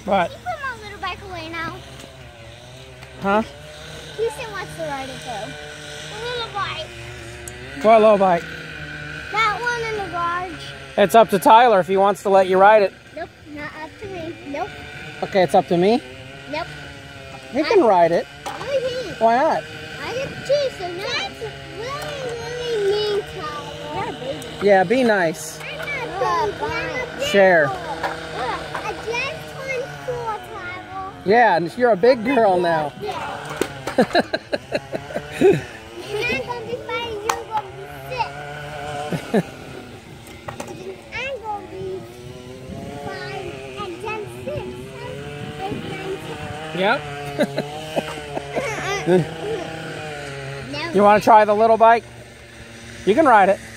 What? Can you put my little bike away now? Huh? Houston wants to ride it though. The little bike. What little bike? That one in the garage. It's up to Tyler if he wants to let you ride it. Nope, not up to me. Nope. Okay, it's up to me? Nope. You can ride it. No, he can't. Why not? I get to choose, so no. That's really mean, Tyler. You're a baby. Yeah, be nice. I'm not Share. I just turned 4, Tyler. Yeah, and you're a big girl now. Yeah. You're not going to be 5, you're going to be 6. I'm going to be 5 and then 6. 8, 9, 10. Yep. No. You want to try the little bike? You can ride it.